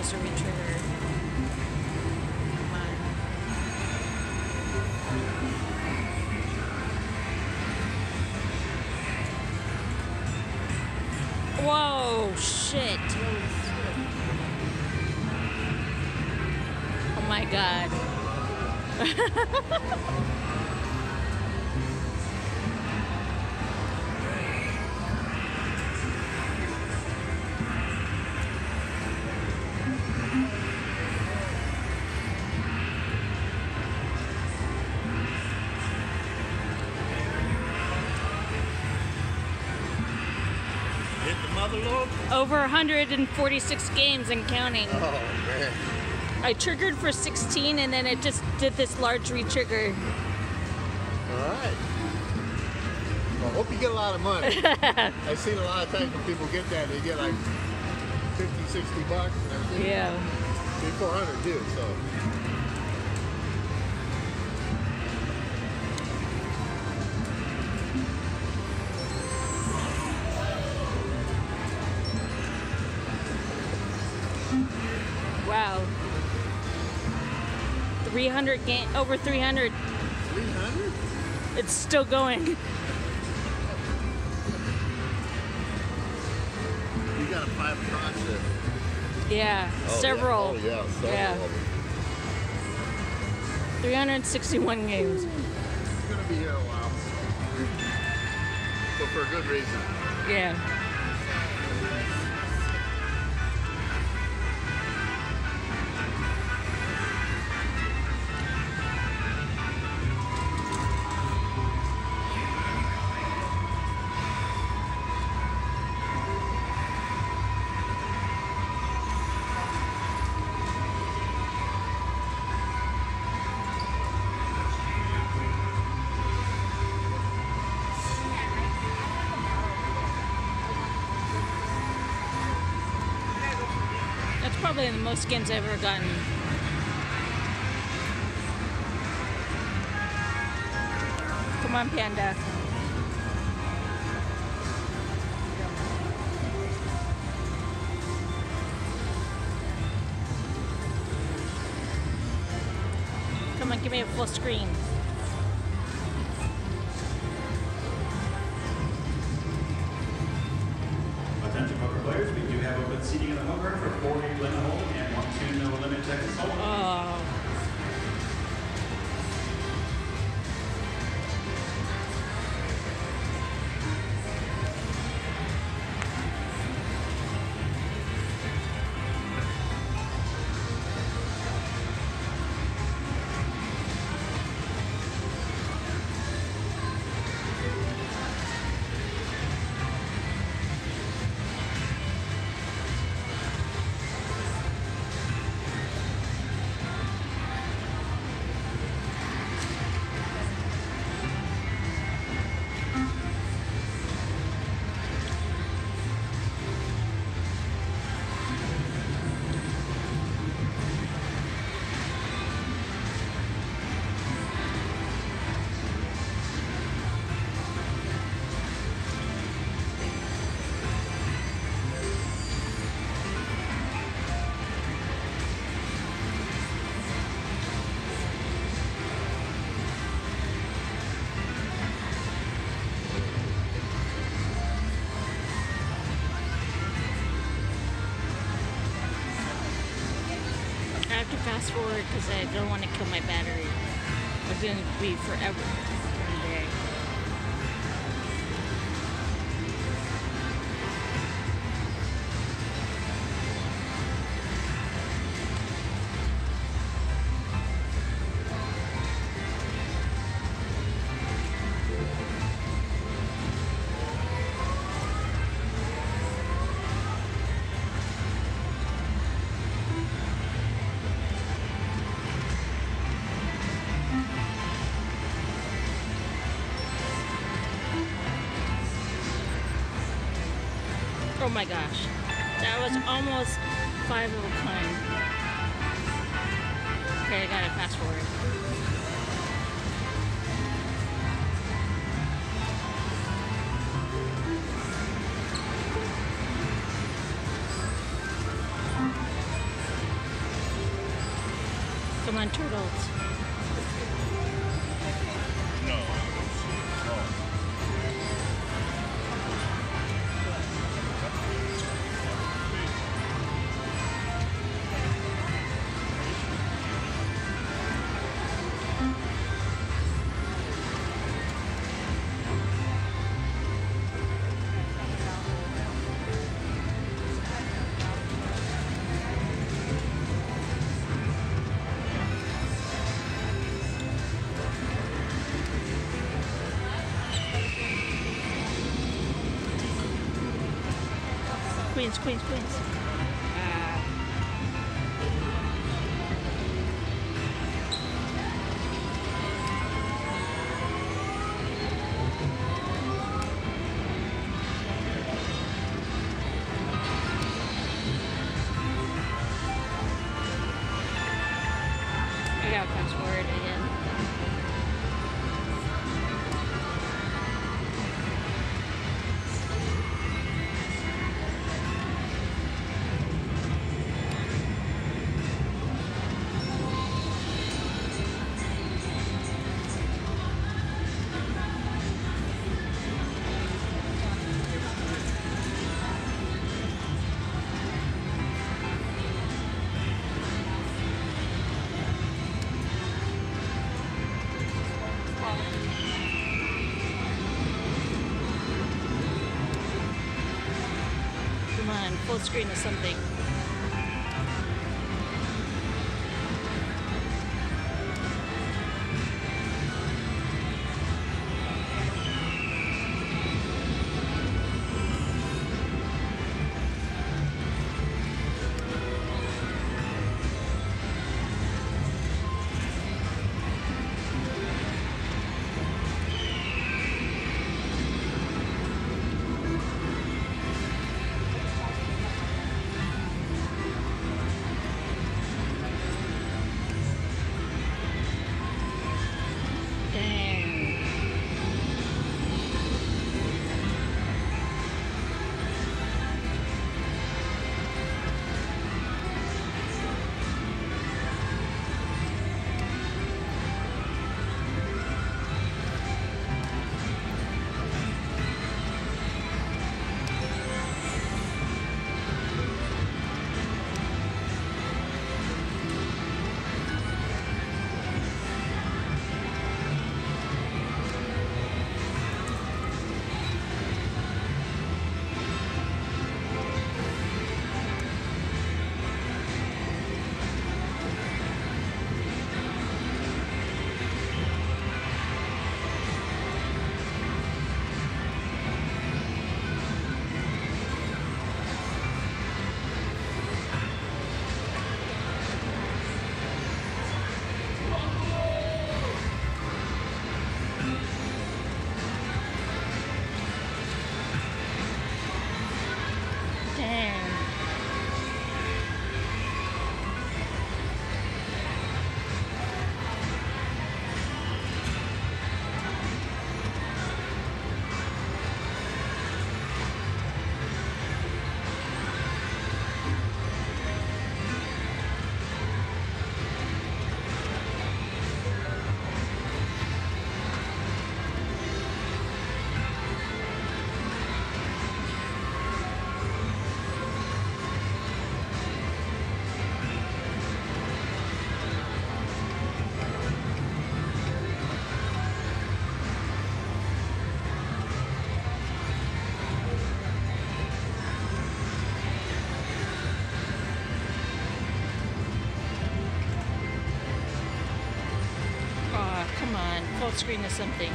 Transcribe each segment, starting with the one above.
supposed to retrigger. Come on. Whoa, shit. Oh my god. Over 146 games and counting. Oh, man. I triggered for 16 and then it just did this large retrigger. All right. Well, I hope you get a lot of money. I've seen a lot of times when people get that, they get like 50, 60 bucks and everything. Yeah. 400 too, so. Wow. 300 game, over 300. 300? It's still going. You got a 5 concept. Yeah, Oh, several. Yeah. Oh, yeah, several. Yeah. 361 games. He's gonna be here a while. But for a good reason. Yeah. That's probably the most skins I've ever gotten. Come on, Panda. Come on, give me a full screen. Attention poker players, we do have open seating in the home run for 4 limit hold and 1-2 no limit Texas hold. Oh. I have to fast forward because I don't want to kill my battery. It's going to be forever every day. Oh my gosh. That was almost 5 of a kind. Okay, I gotta fast forward. Come on, turtles. No. Queens, queens, queens. I gotta fast forward again. Come on, full screen of something. Dang. Dang. Aw, come on, full screen of something.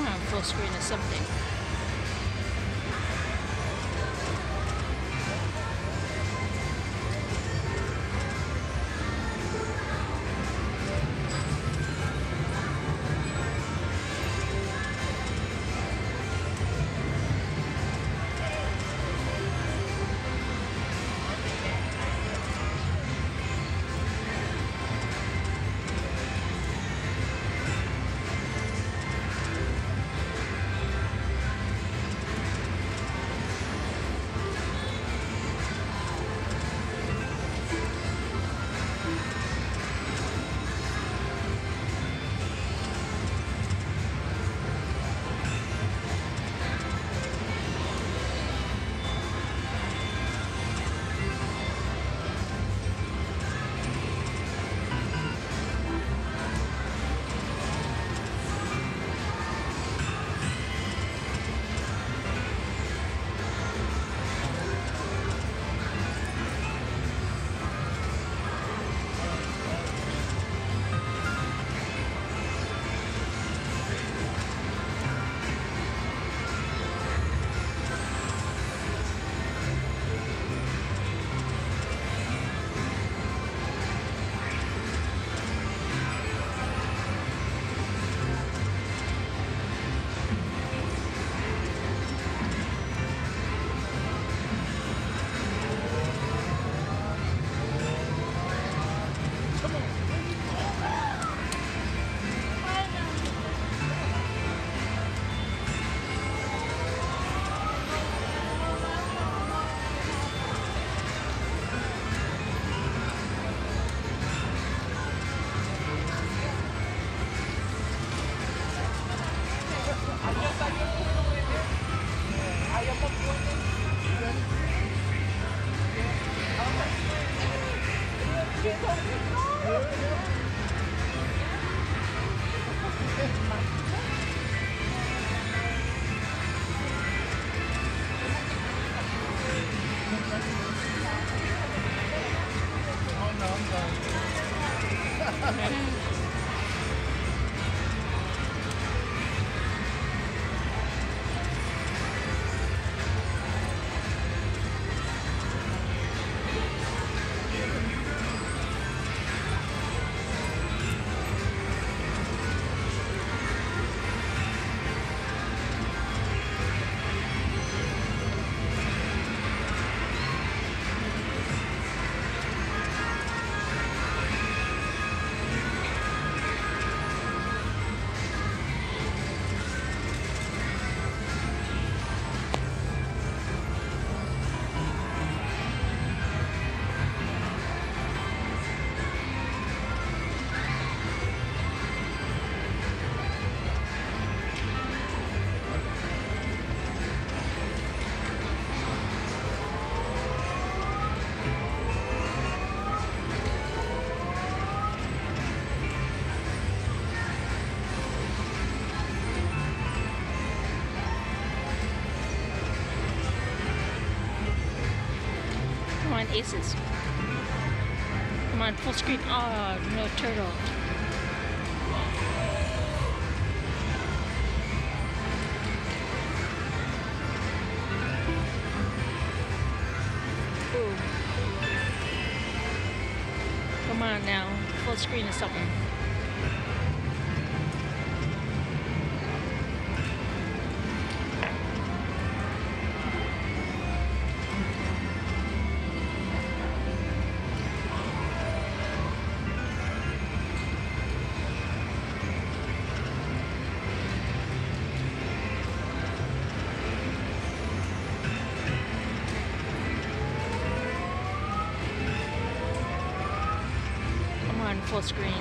on full screen of something. Aces. Come on, full screen. Oh, no turtle. Ooh. Come on now, full screen of something. Full screen.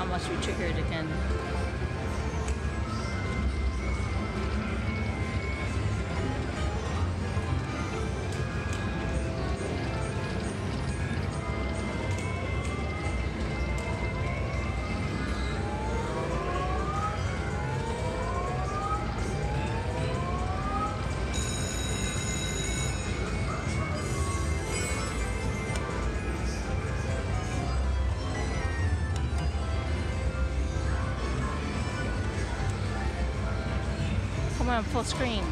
must be triggered again. Come on, full screen.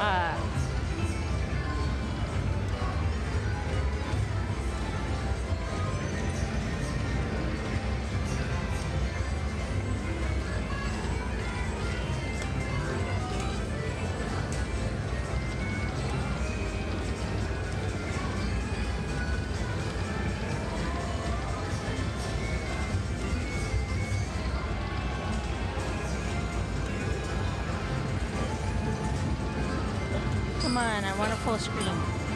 Come on, I want a full screen.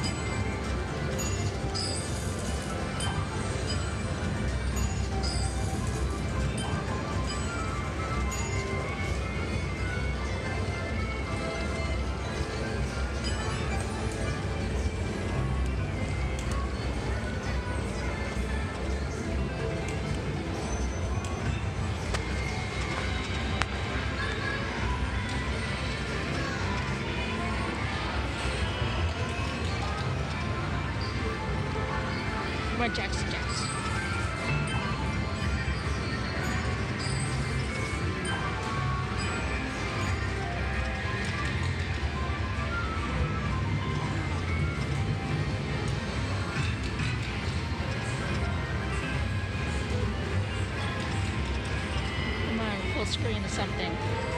Come on, Jax. Come on, full screen or something.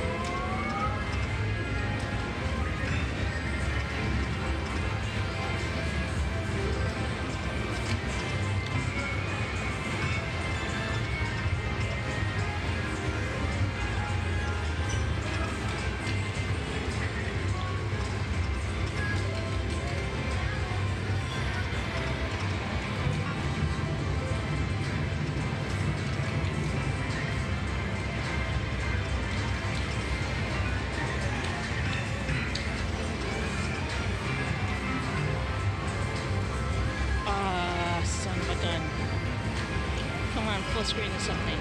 Son of a gun. Come on, full screen or something.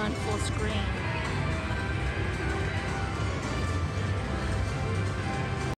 on full screen.